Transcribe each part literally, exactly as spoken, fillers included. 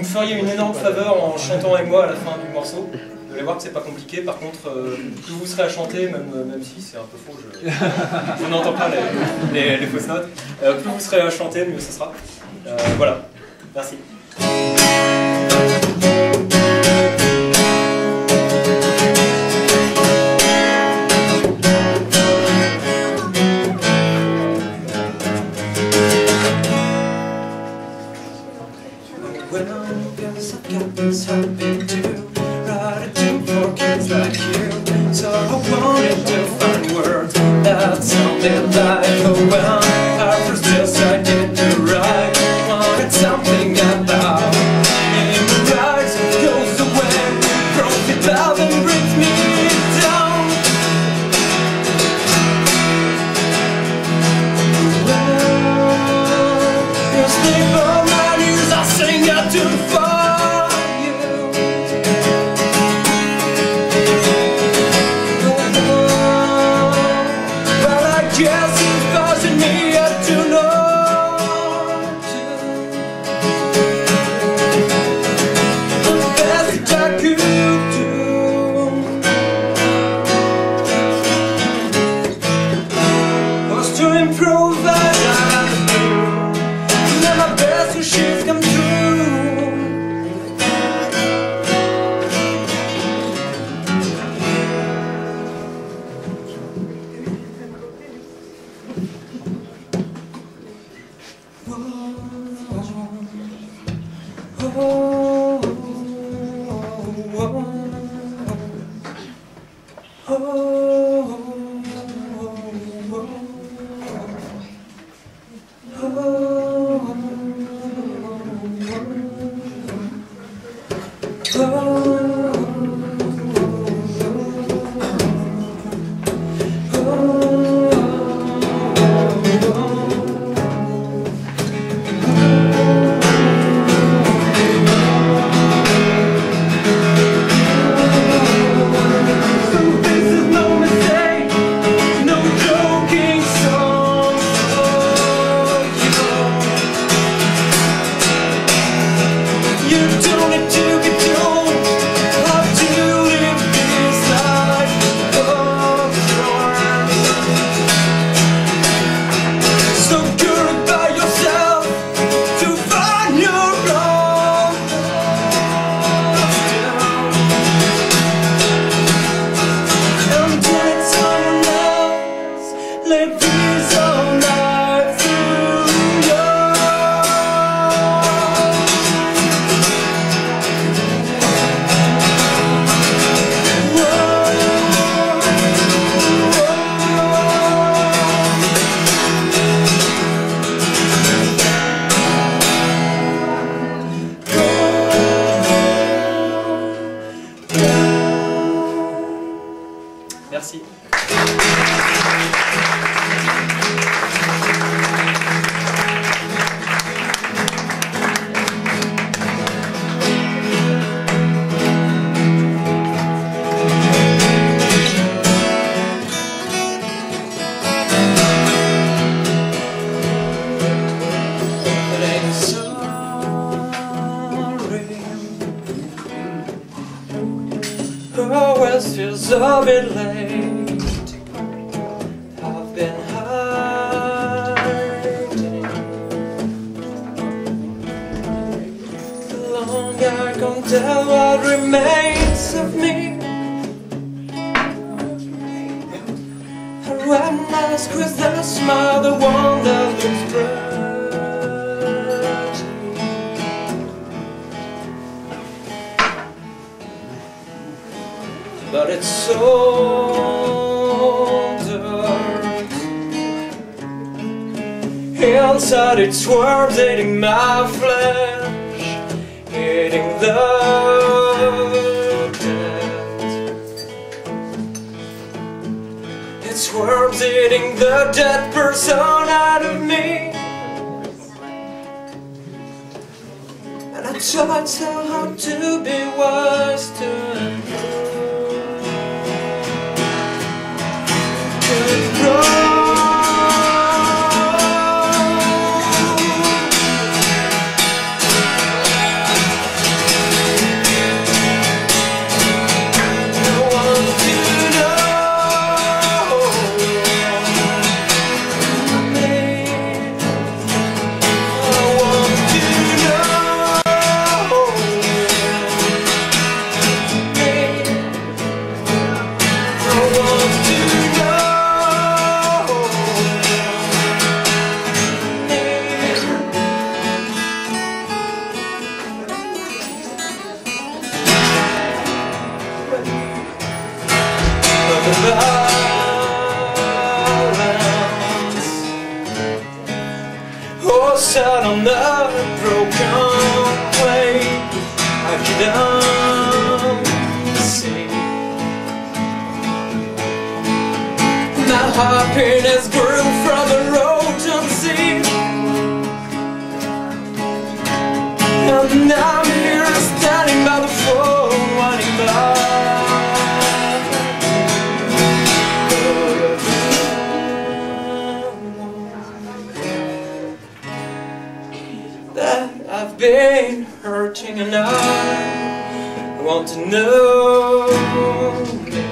me feriez une énorme faveur en chantant avec moi à la fin du morceau. Vous allez voir que c'est pas compliqué. Par contre, euh, plus vous serez à chanter, même, même si c'est un peu faux, je, je n'entends pas les, les, les fausses notes. Euh, plus vous serez à chanter, mieux ce sera. Euh, voilà. Merci. It's happy to write a tune for kids like you. So I wanted to find words that sounded like a well. I first decided to write, wanted something about in the rise and goes away. Profit love and brings me down. Well, you sleep on my knees, I sing a tune for. Merci. Always feels a bit late. I've been hiding long, I can't tell what remains of me. And when I squeeze that smile, the one that looks bright, but it's so dark inside. It swarms, eating my flesh, eating the dead. It swarms, eating the dead person out of me. And I tried so hard to be wise, to improve. was sat on the broken way. I couldn't see. My happiness grew from the road unseen, and now I'm here standing by the phone, wanting back that I've been hurting, and I want to know me.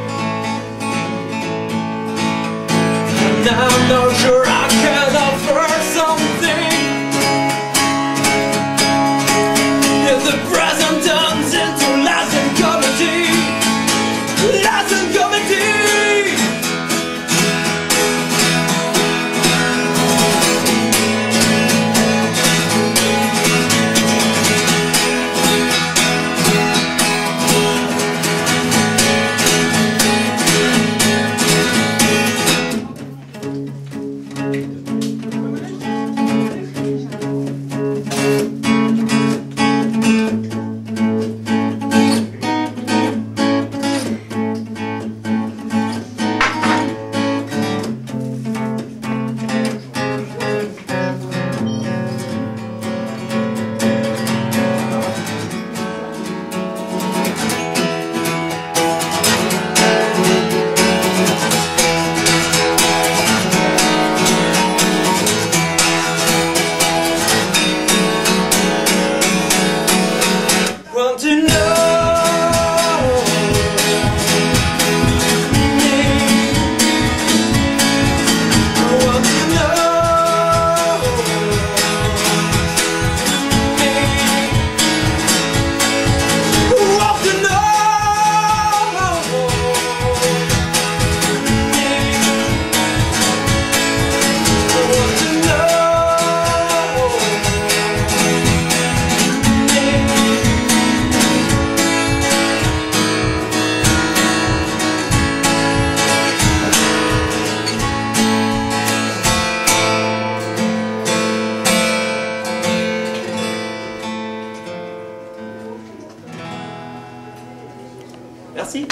And I'm not sure I can offer something if the present turns into lies and comedy, lies and comedy. Merci.